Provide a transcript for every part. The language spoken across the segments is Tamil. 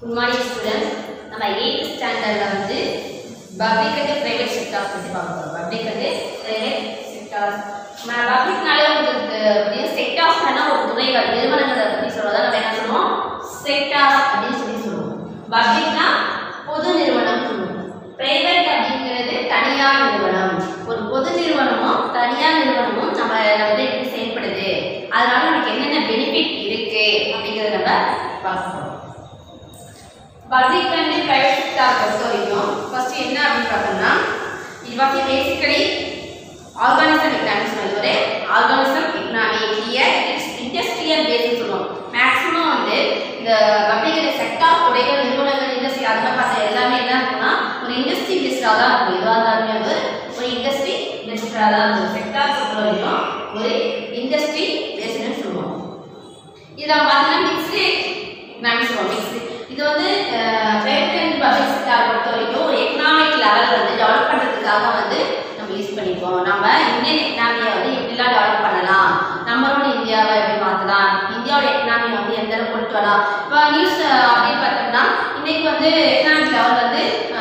Good morning students. நம்ம 8th ஸ்டாண்டர்ட்ல வந்து பப்ளிக் அண்ட் பிரைவேட் செக்டார்ஸ் பத்தி பார்ப்போம். Public and private sectors. பப்ளிக்னாலே உங்களுக்கு செக்டார்ஸ்னா ஒரு துறைகள் நிறுவனங்களை பத்தி சொல்றதா நம்ம என்ன சொல்லுவோம்? செக்டார்ஸ் அப்படின்னு சொல்லுவோம். பப்ளிக்னா பொது நிறுவனம் சொல்லுவோம். பிரைவேட் அப்படிங்கிறது தனியார் நிறுவனம். ஒரு பொது நிறுவனமும் தனியார் நிறுவனமும் நம்ம வந்து எப்படி செயல்படுது, அதனால நமக்கு என்னென்ன பெனிஃபிட் இருக்கு அப்படிங்கறத நம்ம பார்ப்போம். Public and private sector பொறுத்தவரைக்கும் ஃபர்ஸ்ட் என்ன அப்படின்னு பார்த்தோம்னா இது வந்து பேசிக்கலி ஆர்கானிசம் எக்கனாமிக்ஸ் ஒரு ஆர்கானிசம் எக்கனாமி இண்டஸ்ட்ரியல் பேஸ்னு சொல்லுவோம். மேக்ஸிமம் வந்து இந்த பப்ளிக் செக்டார் துறைகள் நிறுவனங்கள் இண்டஸ்ட்ரி அதெல்லாம் பார்த்தா எல்லாமே என்ன இருக்குன்னா ஒரு இண்டஸ்ட்ரி பேஸ்டாக தான் இருக்கும். எதுவாக இருந்தாலுமே வந்து ஒரு இண்டஸ்ட்ரி பேஸ்டாக தான் இருக்கும். செக்டார் பொறுத்தவரைக்கும் ஒரு இண்டஸ்ட்ரி பேஸ்டுன்னு சொல்லுவோம். இதில் பார்த்தீங்கன்னா மிக்ஸ்டு எக்கனாமிக்ஸ் சொல்லுவோம். மிக்ஸ்டு இது வந்து பிரைவேட் அண்ட் பப்ளிக் செக்டார் பொறுத்த வரைக்கும் ஒரு எக்கனாமிக் லெவல் வந்து டெவலப் பண்ணுறதுக்காக வந்து நம்ம யூஸ் பண்ணிப்போம். நம்ம இந்தியன் எக்கனாமியை வந்து எப்படிலாம் டெவலப் பண்ணலாம், நம்பரோட இந்தியாவை எப்படி மாற்றலாம், இந்தியாவோட எக்கனாமியை வந்து எந்த அளவுக்கு கொண்டு வரலாம். இப்போ நியூஸ் அப்படின்னு பார்த்தோம்னா இன்னைக்கு வந்து எக்கனாமிக் லெவல் வந்து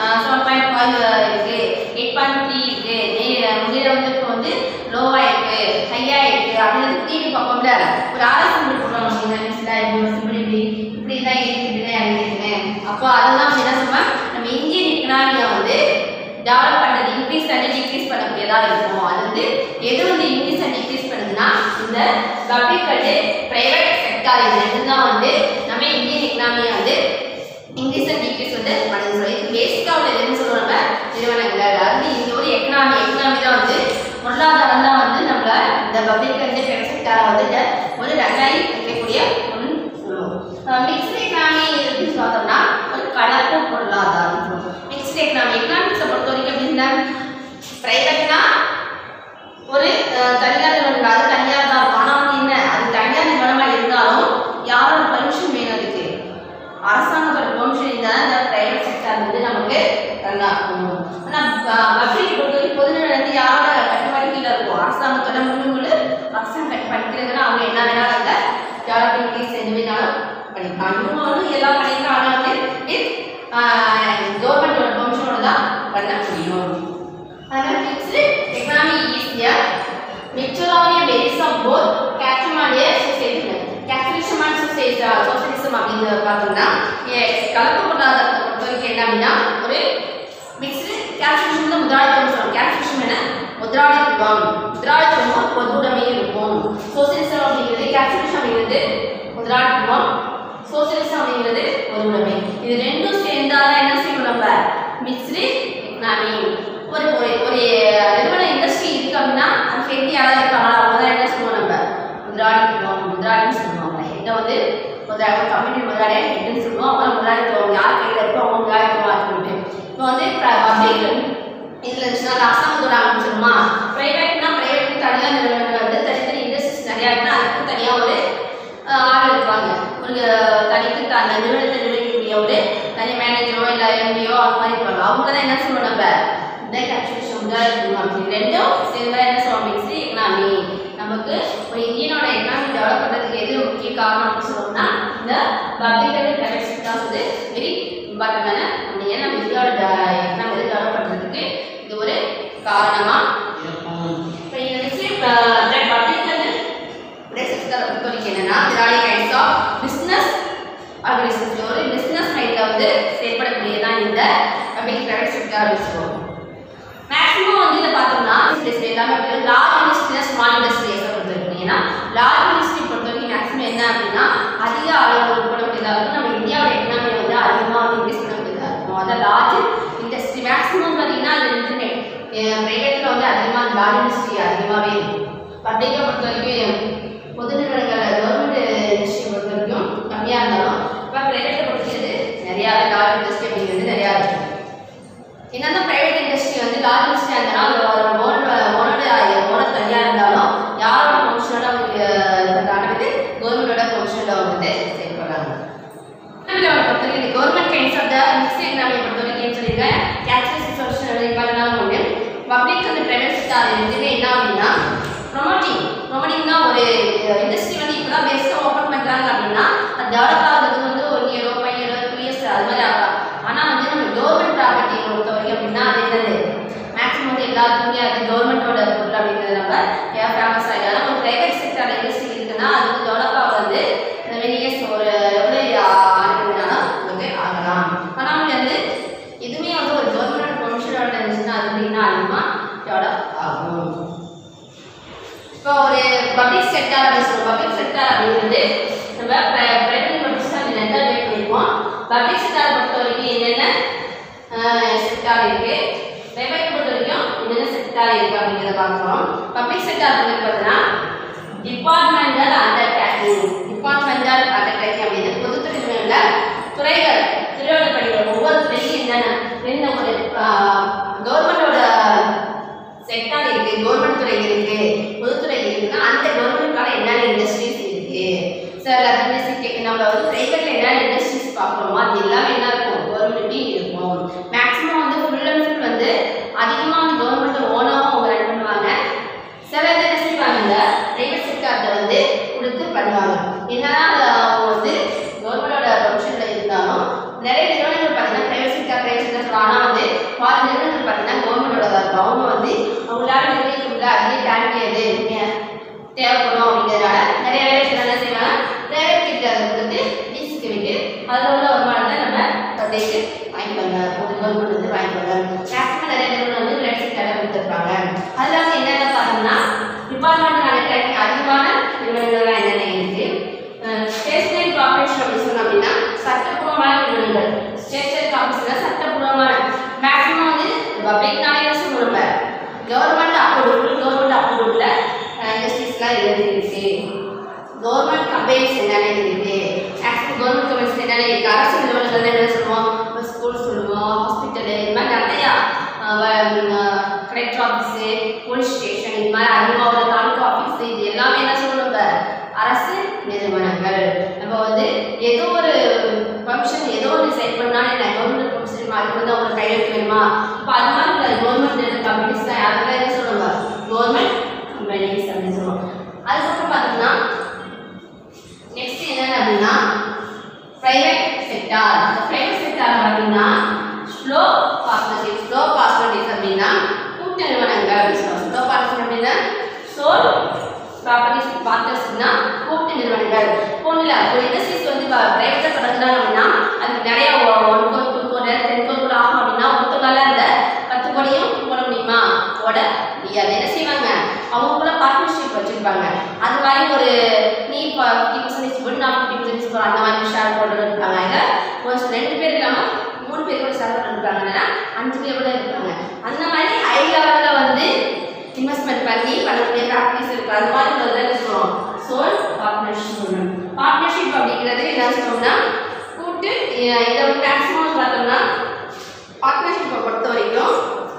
7.5 இருக்கு, 8.3 இருக்கு, முந்தைய வந்து இப்போ வந்து லோவாக இருக்கு, ஹையாக இருக்கு அப்படின்னு டிவி பார்ப்போம்ல. ஒரு ஆலோசனை போடுறோம் அப்படின்னா நியூஸ்ல இப்படி தான் இருக்கு. அப்போ அதெல்லாம் என்ன சொல்லுவாங்க, நம்ம இந்தியன் எக்கனாமியை வந்து டெவலப் பண்ணுறது இன்க்ரீஸ் அண்ட் டிக்ரீஸ் பண்ணக்கூடியதாக இருக்கும். அது வந்து எது வந்து இன்க்ரீஸ் அண்ட் டிக்ரீஸ் பண்ணுதுன்னா இந்த பப்ளிக் அண்ட் பிரைவேட் செக்டார் இது ரெண்டு தான் வந்து நம்ம இந்தியன் எக்கனாமியை வந்து இன்க்ரீஸ் அண்ட் டிக்ரீஸ் வந்து பண்ணுது. சொல்லி இது பேசிக்காக உள்ள எதுன்னு சொல்லுவாங்க நிறுவனங்கள். அது இந்த ஒரு எக்கனாமி தான் வந்து பொருளாதாரம் தான் வந்து நம்மள இந்த பப்ளிக் அண்ட் பிரைவேட் செக்டாரை வந்து ஒரு ரெண்டாயி வைக்கக்கூடிய ஒன்று சொல்லுவோம். மிக்ஸ்டு எக்கனாமி அப்படின்னு பார்த்தோம்னா ஒரு கலப்பு பொருளாதாரம் சொல்லுவோம். மிக்ஸ்டு எக்கனாமிக்ஸை பொறுத்த வரைக்கும் எப்படின்னா பிரைவேட்னா ஒரு தனியார் நிறுவனம், அது தனியார் தான் இருக்கும். ஆனால் வந்து என்ன அது தனியார் நிறுவனமாக இருந்தாலும் யாரோட பர்மிஷன் வேணும், அதுக்கு அரசாங்கத்தோட பர்மிஷன் இருந்தால் இந்த பிரைவேட் செக்டார் வந்து நமக்கு நல்லா இருக்கும். ஆனால் பப்ளிக் பொறுத்த வரைக்கும் பொது நிறுவனத்து யாரோட கட்டுப்பாடு கீழே இருக்கும், அரசாங்கத்தோட முழு அரசாங்கம் படிக்கிறதுன்னா அவங்க என்ன வேணாலும் அந்த டெவலப்பிங் கேஸ் எது வேணாலும் பண்ணிக்கலாம். இவங்க வந்து எல்லாம் பண்ணிக்கலாம். ஆனால் வந்து கவர்மெண்டோட பர்மிஷனோட தான் பண்ண முடியும். அதனால மிக்ஸ்டு எக்கனாமி ஈஸியா mixture of a base of both capitalism and socialism. capitalism and socialism அப்படிங்கறத பார்த்தோம்னா கலப்பு பொருளாதாரத்தை பொறுத்த வரைக்கும் என்ன அப்படின்னா ஒரு மிக்ஸ்டு கேபிட்டலிசம் தான் முதலாளித்துவம் சொல்லுவோம். கேபிட்டலிசம் என்ன முதலாளித்துவம் பொது உடைமை இருக்கும். சோசியலிசம் அப்படிங்கிறது கேபிட்டலிசம் அப்படிங்கிறது முதலாளித்துவம், சோசியலிசம் அப்படிங்கிறது பொது உடைமை. இது ரெண்டும் சேர்ந்தாதான் என்ன செய்யணும் நம்ம மிக்ஸ்டு எக்கனாமி. ஒரு ஒரு நிறுவன இண்டஸ்ட்ரி இருக்கு அப்படின்னா அந்த ஹெட் யாராவது இருப்பாங்களா, அவங்க தான் என்ன சொல்லுவோம் நம்ம முதலாளின்னு சொல்லுவாங்க. ஹெட்டை வந்து முதலாளி கம்பெனி முதலாளியா ஹெட்னு சொல்லுவோம். அவங்க முதலாளித்துவம் யார் கையில் இருக்கோ அவங்க முதலாளித்துவம் ஆக்கிட்டு. இப்போ வந்து பப்ளிக் இதில் இருந்துச்சுன்னா அரசாங்கத்தோட ஆரம்பிச்சிருமா, ப்ரைவேட்னா ப்ரைவேட் தனியார் நிறுவனங்கள் வந்து தனித்தனி இண்டஸ்ட்ரீஸ் நிறையா இருக்குன்னா அதுக்கு தனியாக ஒரு ஆள் இருப்பாங்க. ஒரு தனிக்கு அந்த நிறுவனத்தை நிர்வகிக்கக்கூடிய ஒரு தனி மேனேஜரோ இல்லை எம்டியோ அது மாதிரி இருப்பாங்க. அவங்க தான் என்ன சொல்லுவோம் நம்ம இந்த கேபிட்டலிசம் தான் இருக்கணும். அப்படி ரெண்டும் சேர்ந்தா என்ன சொல்லுவோம் மிக்ஸ்டு எக்கனாமி. நமக்கு ஒரு இந்தியனோட எக்கனாமி டெவலப் பண்ணுறதுக்கு எது முக்கிய காரணம் அப்படின்னு சொல்லணும்னா இந்த பப்ளிக் அண்ட் பிரைவேட் செக்டார்ஸ் வந்து வெரி இம்பார்ட்டன்டான ஒன்று. ஏன்னா நம்ம இந்தியாவோட எக்கனாமி வந்து டெவலப் பண்ணுறதுக்கு இது ஒரு காரணமாக இருக்கும். இப்போ இந்த நெக்ஸ்ட் பப்ளிக் அண்ட் பிரைவேட் செக்டாரை பொறுத்த வரைக்கும் என்னன்னா நிறைய கைண்ட்ஸ் ஆஃப் பிஸ்னஸ் ஆர்கனைசேஷன் ஒரு பிஸ்னஸ் மைண்டில் வந்து செயல்படக்கூடியதான் இந்த பப்ளிக் பிரைவேட் செக்டார் சொல்லுவோம். மேக்ஸிமம் வந்து இதை பார்த்தோம்னா எல்லாமே லார்ஜ் இண்டஸ்ட்ரி ஸ்மால் இண்டஸ்ட்ரீஸை பொறுத்த வரைக்கும். ஏன்னா லார்ஜ் இண்டஸ்ட்ரி பொறுத்த வரைக்கும் மேக்ஸிமம் என்ன அப்படின்னா அதிக அளவு உட்படக்கூடியதாக இருக்கும். நம்ம இந்தியாவோட எக்கனாமியை வந்து அதிகமாக வந்து இன்க்ரீஸ் பண்ணக்கூடியதாக இருக்கும். அதான் லார்ஜ் இண்டஸ்ட்ரி. மேக்ஸிமம் பார்த்தீங்கன்னா அது இன்டர்நெட் ப்ரைவேட்டில் வந்து அதிகமாக லார்ஜ் இண்டஸ்ட்ரி அதிகமாகவே இருக்கும். பப்ளிக்கை பொறுத்த வரைக்கும் பொது நிறுவனங்கள் கவர்மெண்ட் இண்டஸ்ட்ரியை பொறுத்த வரைக்கும் கம்மியாக இருந்தாலும் இப்போ ப்ரைவேட்டை பொறுத்தது நிறையா லார்ஜ் இண்டஸ்ட்ரி அப்படிங்கிறது நிறையா இருக்கும். என்னதான் பிரைவேட் இண்டஸ்ட்ரி வந்து லார்ஜ் இண்டஸ்ட்ரியாக இருந்தாலும் ஓனர் தனியாக இருந்தாலும் யாரோட பர்மிஷனோட அவங்க கவர்மெண்டோட பர்மிஷனோட வந்து செயல்படுறாங்க. பொறுத்த வரைக்கும் government kinds of the mixed எக்கனாமியை பொறுத்த வரைக்கும் சொல்லியிருக்கேன். கேபிட்டலிசம் சொல்யூஷன் இம்பார்ட்டன்டான ஒன்று. பப்ளிக் அண்ட் பிரைவேட் செக்டார் ரெண்டுமே என்ன அப்படின்னா ப்ரொமோட்டிங் தான். ஒரு இண்டஸ்ட்ரி வந்து இப்போ தான் பெஸ்ட்டாக ஓப்பன் பண்ணுறாங்க அப்படின்னா அது டெவலப் ஆகிறதுக்கு வந்து 1 year 5 year 2 years பொறுத்த வரைக்கும் அப்படின்னா அது என்னது மேக்ஸிமம் வந்து எல்லாத்துக்குமே அது கவர்மெண்ட்டோட பொருள் அப்படிங்கிறது நம்ம ஃபேமஸ் ஆகிடும். ஒரு பிரைவேட் செக்டர் இண்டஸ்ட்ரி இருக்குன்னா அது வந்து டெவலப்பாக வந்து வெளியேஸ் ஒரு எவ்வளோ ஆகுதுனாலும் நமக்கு ஆகலாம். ஆனால் வந்து இதுவுமே வந்து ஒரு கவர்மெண்ட் ப்ரொஃபஷனோட இருந்துச்சுன்னா அது அப்படின்னா அதிகமாக டெவலப் ஆகும். இப்போ ஒரு பப்ளிக் செக்டார் அப்படின்னு சொல்லுவோம். பப்ளிக் செக்டார் அப்படிங்கிறது நம்ம பிரைவேட் ப்ரொஃபஷனல் ரெண்டா டிவைட் பண்ணிருக்கோம். பப்ளிக் செக்டார் பொறுத்த வரைக்கும் என்னென்ன செக்டார் இருக்கு, பிரைவேட் பொறுத்த வரைக்கும் என்னென்ன செக்டார் இருக்கு அப்படிங்கிறத பார்க்குறோம். பப்ளிக் செக்டார் பார்த்தீங்கன்னா டிபார்ட்மெண்டல் அண்டர்டேக்கிங். டிபார்ட்மெண்டல் அண்டர்டேக்கிங் அப்படின்னு பொதுத்துறை துறைகள் துறையோட படிக்கிற ஒவ்வொரு துறையும் என்ன ஒரு கவர்மெண்டோட செக்டார் இருக்கு, கவர்மெண்ட் துறை இருக்கு, பொதுத்துறை இருக்குன்னா அந்த கவர்மெண்ட்கான என்னென்ன இண்டஸ்ட்ரீஸ் இருக்கு. சார் அது நம்ம வந்து பிரைவேட்ல என்னென்ன இண்டஸ்ட்ரீஸ் பார்க்குறோமோ அது எல்லாமே என்ன இருக்கும், கவர்மெண்ட்டையும் இருக்கும். மேக்ஸிமம் வந்து ஃபுல் அண்ட் ஃபுல் வந்து அதிகமாக வந்து கவர்மெண்ட் ஓனாகவும் அவங்க ரன் பண்ணுவாங்க. சில இதை என்ன செய்வாங்க, இந்த பிரைவேட் செக்டார்ல வந்து கொடுத்து பண்ணுவாங்க. என்னதான் அவங்க வந்து கவர்மெண்டோட ப்ரொஃபஷனில் இருந்தாலும் நிறைய நிறுவனங்கள் பார்த்தீங்கன்னா பிரைவேட் செக்டர் சொல்லுவாங்க. ஆனால் வந்து பல நிறுவனங்கள் பார்த்தீங்கன்னா கவர்மெண்டோட தான் இருக்கும். அவங்க வந்து அவங்களால நிர்வகிக்க முடியல, அதிலே தாண்டி அது தேவைப்படும் அப்படிங்கிறதுனால நிறைய வேலை என்ன செய்வாங்க, பிரைவேட் செக்டர் வந்து லீஸுக்கு விட்டு அதில் உள்ள வருமானத்தை நம்ம பப்ளிக்கு வாங்கிப்பாங்க, ஒரு கவர்மெண்ட் வந்து வாங்கிப்பாங்க. மேக்ஸிமம் நிறைய நிறுவனம் வந்து பிரைவேட் செக்டரில் கொடுத்துருப்பாங்க. அதில் வந்து என்னென்ன பார்த்தோம்னா டிபார்ட்மெண்ட் அண்டர்டேக்கிங் அதிகமான நிறுவனங்கள்லாம் என்னென்ன இருக்கு. ஸ்டேஷனரி கார்பரேஷன் அப்படின்னு சொன்னோம் அப்படின்னா சட்டப்பூர்வமான நிறுவனங்கள். ஸ்டேஷனரி கார்பரேஷன் சட்டப்பூர்வமான மேக்ஸிமம் வந்து பப்ளிக்னாலே சொல்லுவாங்க கவர்மெண்ட் அப்ரூவ்டு, கவர்மெண்ட் அப்ரூவ்ல இண்டஸ்ட்ரீஸ்லாம் இருக்கு. கவர்மெண்ட் கம்பெனிஸ் என்னென்ன இருக்கு, மேக்ஸிமம் கவர்மெண்ட் கம்பெனிஸ் என்னென்ன இருக்கு. அரசு நிறுவனங்கள் என்ன சொல்லுவோம், ஸ்கூல் சொல்லுவோம், ஹாஸ்பிட்டலு, இது மாதிரி நிறையா கலெக்டர் ஆஃபீஸு, போலீஸ் ஸ்டேஷன், இது மாதிரி அதிகமாக உள்ள தாலுகா ஆஃபீஸு, இது எல்லாமே என்ன சொல்லுவாங்க அரசு நிறுவனங்கள். நம்ம வந்து ஏதோ ஒரு ஃபங்க்ஷன் ஏதோ ஒன்று செட் பண்ணாலும் என்ன கவர்மெண்ட் ஃபங்க்ஷன் அதுக்கு வந்து அவங்க கையெழுத்து வேணுமா, இப்போ அது மாதிரி கவர்மெண்ட் கம்பெனிஸ் தான் அதெல்லாம் என்ன சொல்லுவாங்க கவர்மெண்ட் கம்பெனிஸ் அப்படின்னு சொல்லுவோம். அதுக்கப்புறம் பார்த்தோம்னா நெக்ஸ்ட் என்னென்ன அப்படின்னா பிரைவேட் செக்டார். பிரைவேட் செக்டார் பார்த்தீங்கன்னா ஸ்லோ பார்ட்னர்ஷிப் அப்படின்னா கூட்டு நிறுவனங்கள் அப்படின்னு சொல்லுவாங்க. ஸ்லோ பார்ட்னர்ஷிப் அப்படின்னா சோல் பார்ட்னர்ஸ்னா கூட்டு நிறுவனங்கள். ஒன்றும் ஒரு இண்டஸ்ட்ரீஸ் வந்து பிரைவேட்டாக தொடங்குறாங்க அப்படின்னா அதுக்கு நிறைய 1 கோடி 2 கோடி 10 கோடி ஆகும் அப்படின்னா ஒருத்தவங்களால அந்த 10 கோடியும் போட முடியுமா, போட முடியாது. என்ன செய்வாங்க, அவங்க கூட பார்ட்னர்ஷிப் வச்சுருப்பாங்க. அது மாதிரி ஒரு நீ 50% போட்டு நான் 50% போடுறேன் அந்த மாதிரி ஷேர் போட்டு இருப்பாங்க. இல்லை ஒரு 2 பேர் இல்லாமல் 3 பேர் கூட ஷேர் போட்டு இருப்பாங்கன்னா 5 பேர் கூட இருப்பாங்க. அந்த மாதிரி ஹை லெவலில் வந்து இன்வெஸ்ட்மெண்ட் பண்ணி பண்ணக்கூடிய ஃபேக்டரிஸ் இருக்கு. அது மாதிரி என்ன சொல்லுவோம் சோல் பார்ட்னர்ஷிப். பார்ட்னர்ஷிப் அப்படிங்கிறது என்ன சொல்லுவோம்னா கூட்டு. இதை வந்து மேக்ஸிமம் பார்த்தோம்னா பார்ட்னர்ஷிப்பை பொறுத்த வரைக்கும்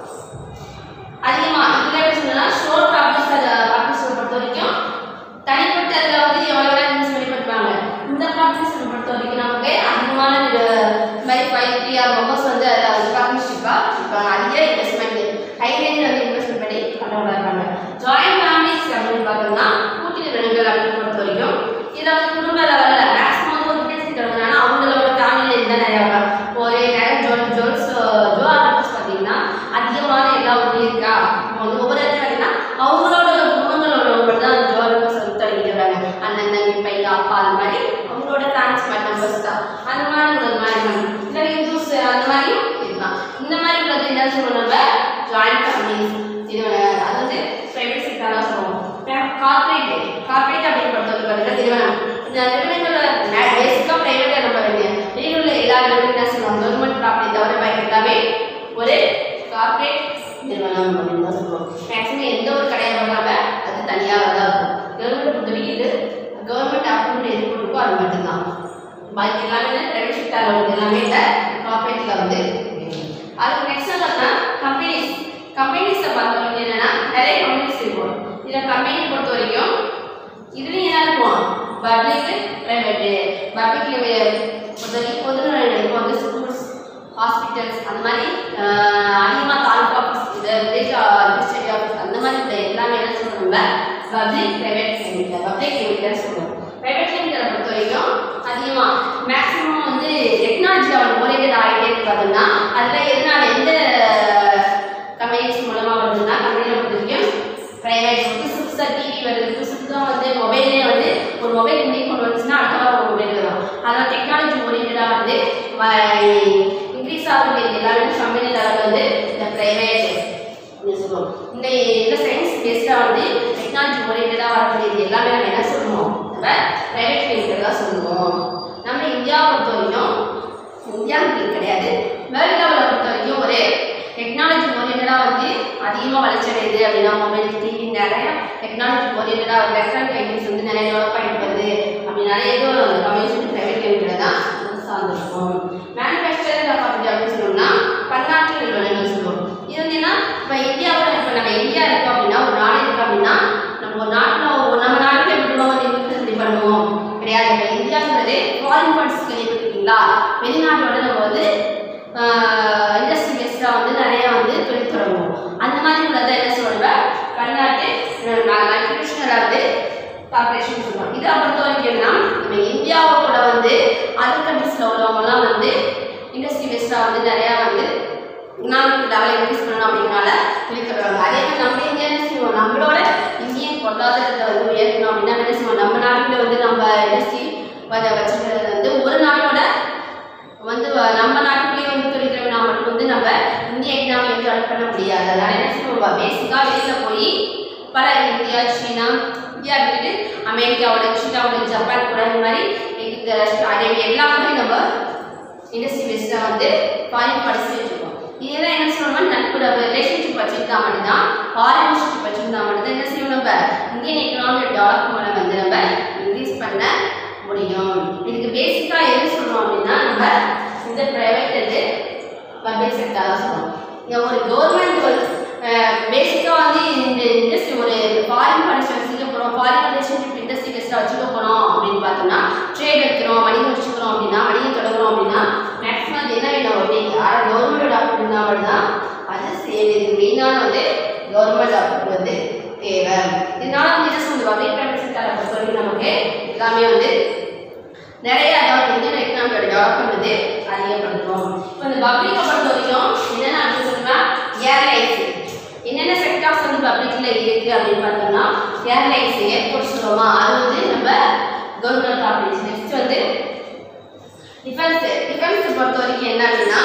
அதிகமாக இதில் எப்படி சொல்லணும்னா சோல் பார்ட்னர்ஷிப்பை பொறுத்த வரைக்கும் தனிப்பட்ட அதில் வந்து எவ்வளோ வேலை இன்வெஸ்ட்மெண்ட் பண்ணுவாங்க. இந்த பார்ட்னர்ஷிப்பை பொறுத்த வரைக்கும் நமக்கு அதிகமான இந்த மாதிரி 5-3 மெம்பர்ஸ் வந்து அதில் பார்ட்னர்ஷிப்பாக இருப்பாங்க. அதிக இன்வெஸ்ட்மெண்ட் ஹை ரேஞ்சில் வந்து இன்வெஸ்ட்மெண்ட் பண்ணி பண்ண இருப்பாங்க. ஜாயின்ட் ஃபேமிலிஸ் அப்படின்னு பார்த்தோம்னா கூட்டு நிறுவனங்கள் அப்படின்னு பொறுத்த வரைக்கும் இதில் வந்து குடும்ப லெவலில் மேக்ஸிமம் வந்து ஒரு பேசி தொடங்கினா அவங்களோட ஃபேமிலியில் இருந்தால் நிறையா ஒரு நிறைய ஜோ ஆர்டர்ஸ் பார்த்தீங்கன்னா அதிகமான எல்லா ஒன்றும் இருக்கா. வந்து ஒவ்வொரு இடத்துல பார்த்தீங்கன்னா அவங்களோட குடும்பங்களோட தான் ஜோ ஆர்டர்ஸ் வந்து தொடங்கிடுறாங்க. அண்ணன் தம்பி பையன் அப்பா அந்த மாதிரி அவங்களோட ஃபேமிலிஸ் மெம்பர்ஸ் தான். அந்த மாதிரி ஒரு மாதிரி இல்லை இந்துஸ் அந்த மாதிரியும் இருக்கலாம். இந்த மாதிரி உள்ளது என்ன சொல்லுவோம் நம்ம ஜாயின்ட் ஃபேமிலிஸ். இது அது வந்து பிரைவேட் செக்டாராக சொல்லுவோம். கார்பரேட் அப்படின்னு பொறுத்தவரைக்கும் பார்த்தீங்கன்னா நிறுவனம். இந்த நிறுவனங்கள் பேசிக்காக பிரைவேட்டாக நம்ம வெளியில் உள்ள எல்லா நிறுவனம் என்ன சொல்லுவாங்க கவர்மெண்ட் ப்ராப்பர்ட்டி தவிர பாக்கி எல்லாமே ஒரு கார்பரேட் நிறுவனம் அப்படின்னு தான் சொல்லுவோம். மேக்ஸிமம் எந்த ஒரு கடையாக இருந்தாலும் அது தனியாக தான் இருக்கும். கவர்மெண்ட் பொறுத்தவரைக்கும் இது கவர்மெண்ட் அப்ரூவல் எது கொடுக்கோ அது மட்டும்தான். பாக்கி எல்லாமே பிரைவேட் செக்டாரில் வந்து எல்லாமே இந்த கார்பரேட்டில் வந்து. அதுக்கு நெக்ஸ்ட் பார்த்தா கம்பெனிஸை பார்த்தோம் என்னன்னா நிறைய கம்பெனிஸ் இருக்கும். இதில் கம்பெனி பொறுத்த வரைக்கும் இதுலேயும் என்ன இருக்கும் பப்ளிக் பிரைவேட்டு. பப்ளிக் பொறுத்த வரைக்கும் பொது நிறுவனங்கள் வந்து ஸ்கூல்ஸ் ஹாஸ்பிட்டல்ஸ் அந்த மாதிரி அதிகமாக தாலுகா ஆஃபீஸ் இது வில்லேஜ் அட்மினிஸ்ட்ரேட்டிவ் ஆஃபீஸ் அந்த மாதிரி எல்லாமே என்ன சொல்லுவாங்க public private limited. Public limited சொல்லுவோம். பிரைவேட் லிமிட்டரை பொறுத்த வரைக்கும் அதிகமாக மேக்ஸிமம் வந்து டெக்னாலஜி அவன் ஓரியன்ட் ஆகிட்டே பார்த்தோம்னா அதில் எதனால எந்த இன்க்ரீஸ் ஆகக்கூடியது எல்லாமே கம்பெனி லெவலில் வந்து இந்த ப்ரைவேட் சொல்லுவோம். இந்த சயின்ஸ் பேஸ்டாக வந்து டெக்னாலஜி ஓரியன்டாக வரக்கூடியது எல்லாமே நம்ம என்ன சொல்லுவோம், நம்ம ப்ரைவேட் லிமிடெட் தான் சொல்லுவோம். நம்ம இந்தியாவை பொறுத்த வரைக்கும் இந்தியாவுக்கு கிடையாது, வேர்ல்டு லெவலில் பொறுத்த வரைக்கும் ஒரு டெக்னாலஜி ஓரியன்டாக வந்து அதிகமாக வளர்ச்சி அடையுது அப்படின்னா மொபைல் டிவி நிறைய டெக்னாலஜி ஓரியன்டாக எலக்ட்ரானிக் ஐட்டம்ஸ் வந்து நிறைய டெவலப் ஆகிட்டு வருது அப்படி நிறைய கம்பெனிஸ் ப்ரைவேட் லிமிடெட் தான் சார்ந்திருக்கும். மேனுஃபேக்சரிங் காப்பாற்றி அப்படின்னு சொன்னோம்னா பன்னாட்டு நிறுவனங்கள் சொல்லுவோம். இது வந்து என்ன, இப்போ இந்தியாவில் இப்போ நம்ம இந்தியா இருக்கோம் அப்படின்னா ஒரு நாடு இருக்கு அப்படின்னா நம்ம ஒரு நாட்டில் நம்ம நாட்டில் எப்படி வந்து இன்வெஸ்ட்மெண்ட் பண்ணுவோம் கிடையாது. இப்போ இந்தியாங்கிறது ஃபாரின் ஃபண்ட்ஸ் கேள்விப்பட்டிருக்கீங்களா, வெளிநாட்டோட நம்ம வந்து இண்டஸ்ட்ரி பேஸ்டாக வந்து நிறையா வந்து தொழில் தொடங்குவோம். அந்த மாதிரி உள்ளதை என்ன சொல்லுவேன், பன்னாட்டு மல்டிநேஷனல் வந்து கார்பரேஷன் சொல்லுவோம். இதை பொறுத்த வரைக்கும்னா நம்ம இந்தியாவோட வந்து அதர் கண்ட்ரீஸில் உள்ளவங்கலாம் வந்து இண்டஸ்ட்ரி பேஸ்டாக வந்து நிறையா வந்து எக்கனாமிக் லெவலில் இன்க்ரீஸ் பண்ணணும் அப்படிங்கிறனால இருக்கிறாங்க. அதே மாதிரி நம்ம இந்தியா என்ன செய்வோம், நம்மளோட இந்தியன் பொருளாதாரத்தை வந்து உயர்த்தணும் அப்படின்னா என்ன செய்வோம், நம்ம நாட்டில் வந்து நம்ம இண்டஸ்ட்ரி வச்சுக்கிறது வந்து ஒரு நாட்டோட வந்து நம்ம நாட்டுக்குள்ளேயே வந்து தொழிற்கல்வினா மட்டும் வந்து நம்ம இந்திய எக்கனாமி வந்து ரன் பண்ண முடியாது. அதனால என்ன செய்வோம், பேசிக்காக வெளியில் போய் பல இந்தியா சீனா இந்தியா விட்டுட்டு அமெரிக்காவோட சீனாவோட ஜப்பான் கூட இந்த மாதிரி இந்த அரேபியா எல்லாமே நம்ம இண்டஸ்ட்ரி பேஸ்டாக வந்து ஃபாரின் பார்ட்டிசிபேட் வச்சுருக்கோம். இதெல்லாம் என்ன சொல்லணும்னா நட்பு ரிலேஷன்ஷிப் வச்சுருந்தா மட்டும்தான் பார்ட்னர்ஷிப் வச்சுருந்தா மட்டும்தான் என்ன செய்யணும், நம்ம இந்தியன் எக்கனாமிக் டெவலப்மெண்ட் வந்து நம்ம இன்க்ரீஸ் பண்ண முடியும். இதுக்கு பேசிக்காக எது சொல்லணும் அப்படின்னா நம்ம இந்த ப்ரைவேட் இது பப்ளிக் செக்டார் தான் சொல்லணும். ஒரு கவர்மெண்ட் பேசிக்காக வந்து இந்த இண்டஸ்ட்ரி ஒரு ஃபாரின் பார்ட்டிசிபேட் வச்சுக்க போகிறோம், ஃபாரின் ரிலேஷன்ஷிப் இண்டஸ்ட்ரி பேஸ்டாக வச்சுக்க போகிறோம் அப்படின்னு பார்த்தோம்னா ட்ரேட் வைக்கிறோம், வணிகம் வச்சுக்கிறோம் அப்படின்னா வணிகம் தொடங்குறோம் அப்படின்னா மேக்ஸிமம் அது என்ன வேணும் அப்படின்னு கவர்மெண்ட் டாக்டர் இருந்தால் மட்டும்தான் அது சேவை. இது மெயினான வந்து கவர்மெண்ட் டாக்டர் வந்து தேவை. இதனால வந்து என்ன சொல்லுது, பப்ளிக் ப்ரைவேட் செக்டாரை பொறுத்த வரைக்கும் நமக்கு எல்லாமே வந்து நிறைய அதாவது இந்தியன் எக்கனாமியோட டெவலப்மெண்ட் வந்து அதிகப்படுத்தும். இப்போ இந்த பப்ளிக்கை பொறுத்த வரைக்கும் என்னென்ன அப்படின்னு சொன்னா ஏர்லைன்ஸ் என்னென்ன செக்டார்ஸ் வந்து பப்ளிக்ல இருக்கு அப்படின்னு பார்த்தோம்னா ஏர்லைன்ஸ் ஏர்போர்ட் சொல்லுவோமா அது வந்து நம்ம கவர்மெண்ட் ஆஃபீஸ். நெக்ஸ்ட் வந்து டிஃபென்ஸ் பொறுத்த வரைக்கும் என்ன அப்படின்னா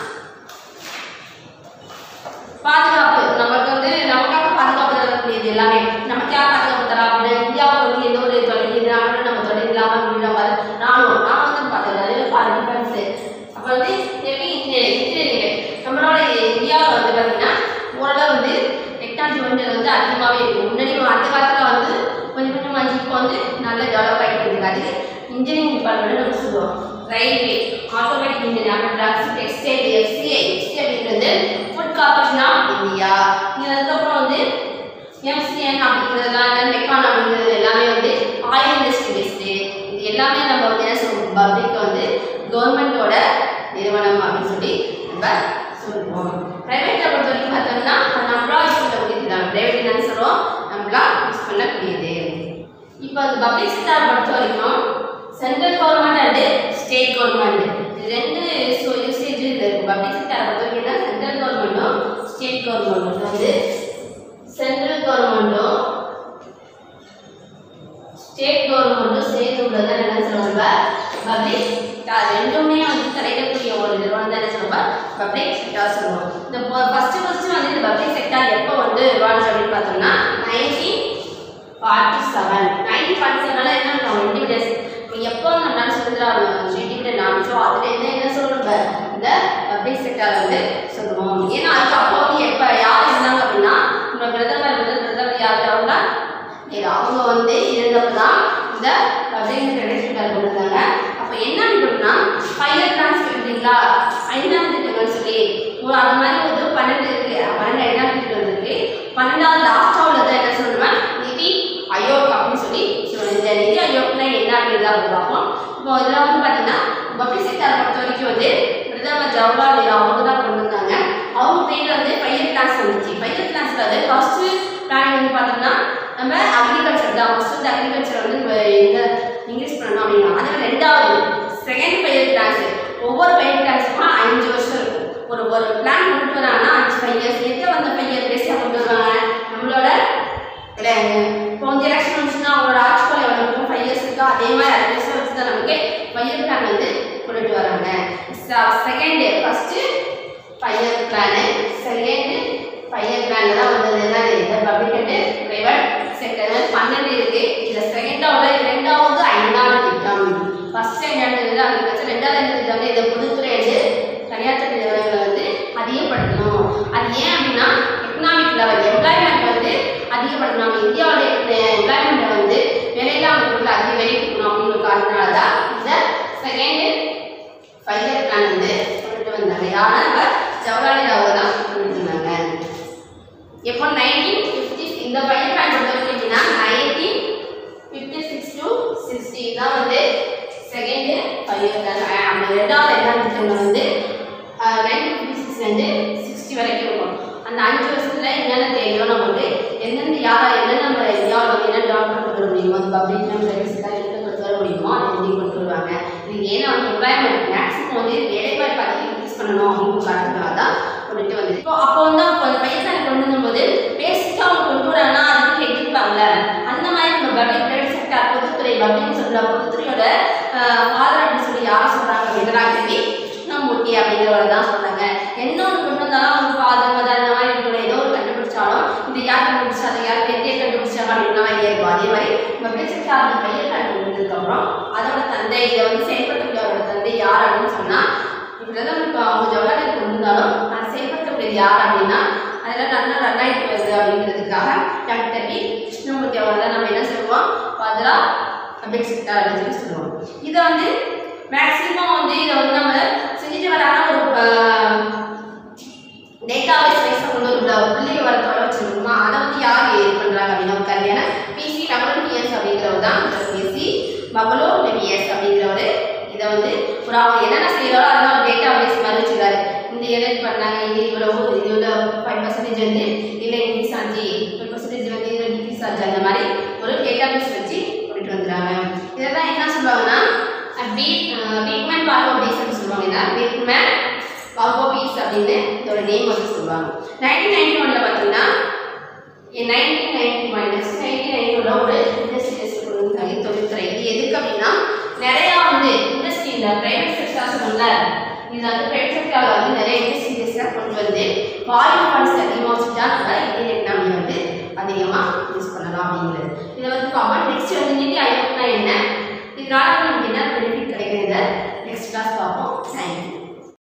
பாதுகாப்பு. நமக்கு வந்து நமக்காக பாதுகாப்பு தரக்கூடியது எல்லாமே நமக்கு யார் பாதுகாப்பு தரா அப்படின்னா இந்தியாவுக்கு வந்து எந்த ஒரு தொழில் இருந்தாலும் நம்ம தொழில் இல்லாமல் நான் வந்து பார்த்தேன் டிஃபென்ஸ். அப்போ வந்து ஹெவி இன்ஜினியரிங் நம்மளோட இந்தியாவில் வந்து பார்த்தீங்கன்னா ஓரளவு வந்து டெக்னாலஜி வந்து அதிகமாகவே இருக்கும். முன்னாடி அந்த காலத்தில் வந்து கொஞ்சம் கொஞ்சம் இப்போ வந்து நல்ல டெவலப் ஆகிட்டு இருக்குது. அதுக்கு இன்ஜினியரிங் டிபார்ட்மெண்ட் நம்ம சொல்லுவோம். Railway, automatic engineering, drugs, textile, FCI அப்படின்றது ஃபுட் கார்பரேஷன் ஆஃப் இந்தியா. அதுக்கப்புறம் வந்து எம்சிஎன் அப்படிங்கிறதுலாம் மெக்கான் அப்படிங்கிறது எல்லாமே வந்து ஆயில் இண்டஸ்ட்ரி பேஸ்டு. இது எல்லாமே நம்ம வந்து என்ன சொல்லுவோம், பப்ளிக் வந்து கவர்மெண்ட்டோட நிறுவனம் அப்படின்னு சொல்லி நம்ம சொல்லுவோம். ப்ரைவேட்டை பொறுத்த வரைக்கும் பார்த்தோம்னா நம்மளா யூஸ் பண்ணக்கூடியது தான். ப்ரைவேட் என்னன்னு சொல்லுவோம், நம்மளா யூஸ் பண்ணக்கூடியது. இப்போ அந்த பப்ளிக் செக்டார் பொறுத்த வரைக்கும் central government and state government ரெண்டு யூசேஜ் இருக்குது. பப்ளிக் செக்டாரை பொறுத்த வரைக்கும் தான் சென்ட்ரல் கவர்மெண்ட்டும் ஸ்டேட் கவர்மெண்ட்டும் வந்து சென்ட்ரல் கவர்மெண்ட்டும் ஸ்டேட் கவர்மெண்ட்டும் சேர்ந்து உள்ளதை என்ன சொல்லுவாங்க பப்ளிக் செக்டார். ரெண்டுமே வந்து தலையிடக்கூடிய ஒரு நிறுவனம் தான் என்ன சொல்லுவாங்க பப்ளிக் செக்டார் சொல்லுவோம். இந்த ஃபர்ஸ்ட் வந்து இந்த பப்ளிக் செக்டார் எப்போ வந்து லான்ச் அப்படின்னு பார்த்தோம்னா 1947 என்ன பண்ணுவோம் இண்டிபெண்டன்ஸ் எப்போ நம்மளால சுதந்திரம் இண்டிபெண்டன்ட் ஆரம்பிச்சோ அதுலேருந்து என்ன சொல்லுவாங்க இந்த பப்ளிக் செக்டார் வந்து சொல்லுவோம். ஏன்னா அதுக்கு அப்போ வந்து எப்போ யார் இருந்தாங்க அப்படின்னா நம்ம பிரதமர் யார் அவங்க வந்து இருந்தப்போ தான் இந்த பப்ளிக் செக்டார் கொண்டு வந்தாங்க. அப்போ என்ன அப்படின்னா 5 பிளான்ஸ் இருக்குங்களா 5ஆம் திட்டங்கள் சொல்லி அது மாதிரி வந்து 12 இருக்கு. 12 5ஆம் திட்டம் இருக்கு. 12வது லாஸ்டாக உள்ளதை என்ன சொல்லுவேன் நிதி ஆயோக் அப்படின்னு சொல்லி சொல்லுவேன். இந்த நிதி ஆயோக்னா என்ன அப்படின்றத வந்து பார்ப்போம். இப்போ இதில் வந்து பார்த்தீங்கன்னா பப்ளிக் செக்டாரை பொறுத்த வரைக்கும் வந்து பிரதமர் ஜவஹர்லால் நேரு அவங்க தான் கொண்டு வந்தாங்க. அவங்க பேரில் வந்து 5 பிளான்ஸ் வந்துச்சு. 5 பிளான்ஸில் வந்து ஃபர்ஸ்ட் பிளான் வந்து பார்த்தோம்னா நம்ம அக்ரிகல்ச்சர் தான். ஃபர்ஸ்ட் வந்து அக்ரிகல்ச்சர் வந்து எங்க இன்க்ரீஸ் பண்ணணும் அப்படின்னா அதில் ரெண்டாவது செகண்ட் 5 பிளான்ஸ் ஒவ்வொரு 5 பிளான்ஸுக்கும் 5 வருஷம் இருக்கும். ஒரு பிளான் கொண்டு வராங்கன்னா 5 இயர்ஸ் எங்கே வந்த 5 இயர் பேசியாக கொண்டு வருவாங்க நம்மளோட இப்போ வந்து எலெக்ஷன் வந்துச்சுன்னா அவங்களோட ஆட்சி காலம் எவ்வளோ இருக்கும் 5 இயர்ஸ் இருக்கா அதே மாதிரி 6 வருஷம் வச்சு தான் நமக்கு 5 பிளான் வந்து கொண்டுட்டு வராங்க. Second first 5 year plan, second 5 year பிளான்ல தான் வந்தது என்ன இந்த பப்ளிக் அண்ட் பிரைவேட் செக்டர் 12 இருக்கு. இதுல செகண்டாவது இரண்டாவது 5ஆவது திட்டம். ஃபர்ஸ்ட் என்னது அக்ரிகல்ச்சர், ரெண்டாவது திட்டம் இந்த பொதுத்துறை தனியார் துறை நிறுவனங்களை வந்து அதிகப்படுத்தணும். அது ஏன் அப்படின்னா எக்கனாமிக் லெவல் எம்ப்ளாய்மெண்ட் வந்து அதிகப்படுத்தணும். இந்தியாவோட எம்ப்ளாய்மெண்ட்டை வந்து வேலையில்லா மக்களுக்கு அதிக வேலை கொடுக்கணும் அப்படின்னு ஒரு காரணத்தினால தான் இந்த செகண்ட் 5 இயர் பிளான் வந்து கொண்டுட்டு வந்தாங்க. யாருன்னா ஜவஹர்லால் நேரு தான் கொண்டுட்டு வந்தாங்க. எப்போ 1950 இந்த 5 இயர் பிளான் கொண்டு வந்தீங்கன்னா 1956 to 60 தான் வந்து செகண்ட் 5 இயர் பிளான். அந்த ரெண்டாவது என்ன திட்டங்கள் வந்து 1956 வந்து 60 வரைக்கும் இருக்கும். அந்த 5 வருஷத்துல என்னென்ன தேவையோ நமக்கு எந்தெந்த என்னென்ன நம்ம இந்தியாவில் வந்து என்ன டெவலப்மெண்ட் கொண்டு வர முடியுமோ அந்த பப்ளிக் பிரைவேட் என்ன கொண்டு வர முடியுமோ அதை எப்படி கொண்டு வருவாங்க. இது ஏன்னா வந்து எம்ப்ளாய்மெண்ட் மேக்ஸிமம் வந்து வேலைவாய்ப்பு அதிகம் இன்க்ரீஸ் பண்ணணும் அப்படின்னு காரணத்தினால தான் கொண்டுட்டு வந்து அப்போ வந்து அப்போ அந்த பையனை கொண்டு வரும்போது பேசிக்காக அவங்க கொண்டு வராங்கன்னா அதுக்கு எடுத்துப்பாங்கல்ல. அந்த மாதிரி நம்ம பப்ளிக் பிரைவேட் செக்டார் பொதுத்துறை பப்ளிக் சொல்ற பொதுத்துறையோட ஃபாதர் அப்படின்னு சொல்லி யாரும் சொல்றாங்க அப்படின்னா கிருஷ்ணமூர்த்தி அப்படிங்கிறவரை தான் சொல்றாங்க. என்ன ஒன்று கொண்டு வந்தாலும் அவங்க ஃபாதர் மதர் அந்த மாதிரி இருக்கிற ஏதோ ஒரு கண்டுபிடிச்சாலும் இந்த யார் கண்டுபிடிச்சா அதை யார் பெரிய கண்டுபிடிச்சாங்க அப்படின்னா இருக்கும். அதே மாதிரி பப்ளிக் செக்டார் அந்த பையன் கண்டுபிடிச்சதுக்கு அப்புறம் அதோட தந்தை இதை வந்து செயல்படுத்தக்கூடியவரோட தந்தை யார் அப்படின்னு சொன்னா இப்படிதான் இப்போ அவங்க ஜவஹர்லால் கொண்டு வந்தாலும் அதை செயல்படுத்தக்கூடியது யார் அப்படின்னா அதெல்லாம் நல்லா ரன்னாயிட்டு வருது அப்படிங்கிறதுக்காக டாக்டர் பி கிருஷ்ணமூர்த்தி அவங்க தான் நம்ம என்ன சொல்லுவோம் ஃபாதரா பப்ளிக் செக்டார் அப்படின்னு சொல்லுவோம். இதை வந்து மேக்ஸிமம் வந்து இதை வந்து நம்ம செஞ்சுட்டு வரான ஒரு டேட்டாபேஸ் வைஸாக கொண்டு ஒரு புள்ளி விவரத்தோட வச்சுருக்கோமா அதை வந்து யார் இது பண்ணுறாங்க அப்படின்னா ஒரு கல்யாண பிசி டபிள்யூபிஎஸ் அப்படிங்கிறவர் தான் பிசி பபலோ பிஎஸ் அப்படிங்கிறவர் இதை வந்து ஒரு அவங்க என்னென்ன செய்கிறாரோ அதெல்லாம் ஒரு டேட்டாபேஸ் மாதிரி வச்சுருக்காரு. இந்த எது பண்ணாங்க இது இவ்வளவு இதோட 5% வந்து இல்லை இன்க்ரீஸ் ஆச்சு 5% வந்து இதில் டிக்ரீஸ் ஆச்சு அந்த மாதிரி ஒரு டேட்டாபேஸ் வச்சு கொண்டுட்டு வந்துடுறாங்க. இதை தான் என்ன சொல்லுவாங்கன்னா பீட்மேன் பால்கோ பீஸ் அப்படின்னு சொல்லுவாங்க. ஏன்னா பீட்மேன் பால்கோ பீஸ் அப்படின்னு இதோட நேம் வந்து சொல்லுவாங்க. 1991 பார்த்தீங்கன்னா 1991 ஒரு இண்டஸ்ட்ரியலிஸ்ட் கொண்டு வந்தாங்க தொழில்துறை. இது எதுக்கு அப்படின்னா நிறையா வந்து இண்டஸ்ட்ரியில் பிரைவேட் செக்டார் சொல்லுங்க இதில் வந்து பிரைவேட் செக்டாரில் வந்து நிறைய இண்டஸ்ட்ரியலிஸ்டாக கொண்டு வந்து வால்யூம் ஃபண்ட்ஸ் அதிகமாக வச்சுட்டா நம்ம இந்தியன் எக்கனாமி வந்து அதிகமாக யூஸ் பண்ணலாம் அப்படிங்கிறது. இதை வந்து பார்ப்போம். நெக்ஸ்ட் வந்து நிதி ஆயோக்னா என்ன, இதனால நமக்கு என்ன பெனிஃபிட் கிடைக்கிறது நெக்ஸ்ட் கிளாஸ் பார்ப்போம். தேங்க்யூ.